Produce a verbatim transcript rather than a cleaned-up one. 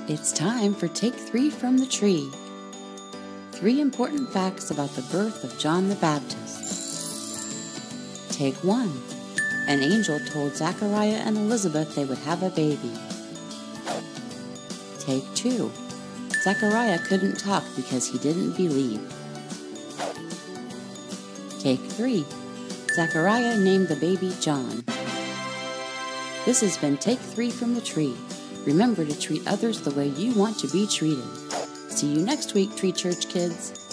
It's time for Take Three from the Tree. Three important facts about the birth of John the Baptist. Take one. An angel told Zachariah and Elizabeth they would have a baby. Take two. Zachariah couldn't talk because he didn't believe. Take three. Zachariah named the baby John. This has been Take Three from the Tree. Remember to treat others the way you want to be treated. See you next week, Tree Church kids.